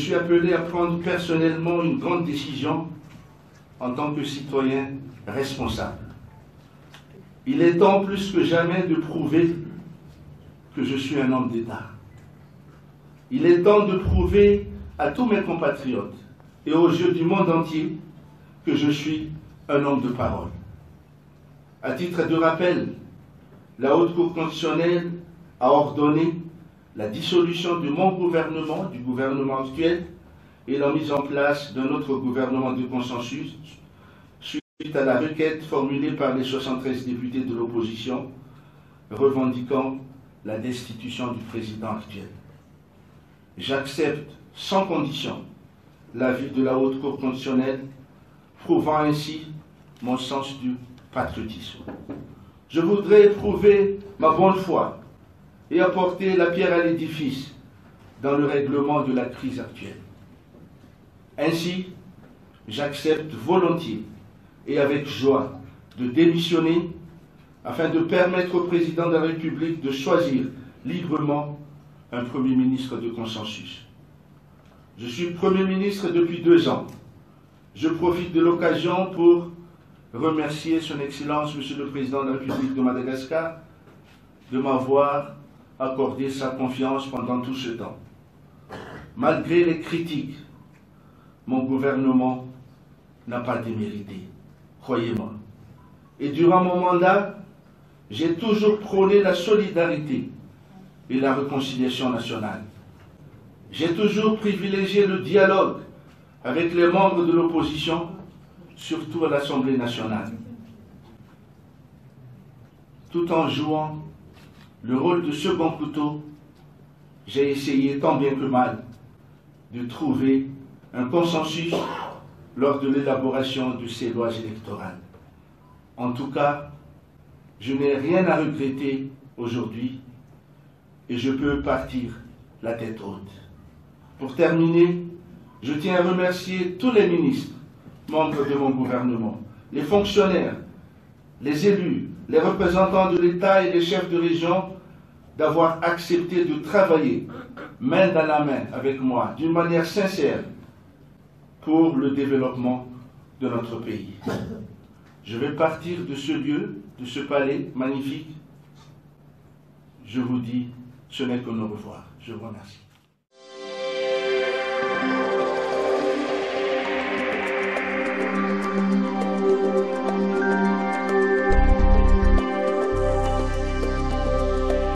suis appelé à prendre personnellement une grande décision en tant que citoyen responsable. Il est temps plus que jamais de prouver que je suis un homme d'État. Il est temps de prouver à tous mes compatriotes et aux yeux du monde entier que je suis un homme de parole. À titre de rappel, la Haute Cour constitutionnelle a ordonné la dissolution de mon gouvernement, du gouvernement actuel, et la mise en place d'un autre gouvernement de consensus suite à la requête formulée par les 73 députés de l'opposition revendiquant la destitution du président actuel. J'accepte sans condition l'avis de la Haute Cour constitutionnelle, prouvant ainsi mon sens du patriotisme. Je voudrais prouver ma bonne foi et apporter la pierre à l'édifice dans le règlement de la crise actuelle. Ainsi, j'accepte volontiers et avec joie de démissionner afin de permettre au président de la République de choisir librement un Premier ministre de consensus. Je suis Premier ministre depuis 2 ans. Je profite de l'occasion pour remercier Son Excellence, Monsieur le Président de la République de Madagascar, de m'avoir accordé sa confiance pendant tout ce temps. Malgré les critiques, mon gouvernement n'a pas démérité, croyez-moi. Et durant mon mandat, j'ai toujours prôné la solidarité et la réconciliation nationale. J'ai toujours privilégié le dialogue avec les membres de l'opposition, surtout à l'Assemblée nationale, tout en jouant le rôle de second couteau. J'ai essayé tant bien que mal de trouver un consensus lors de l'élaboration de ces lois électorales. En tout cas, je n'ai rien à regretter aujourd'hui et je peux partir la tête haute. Pour terminer, je tiens à remercier tous les ministres, membres de mon gouvernement, les fonctionnaires, les élus, les représentants de l'État et les chefs de région d'avoir accepté de travailler main dans la main avec moi, d'une manière sincère, pour le développement de notre pays. Je vais partir de ce lieu, de ce palais magnifique. Je vous dis, ce n'est qu'un au revoir. Je vous remercie.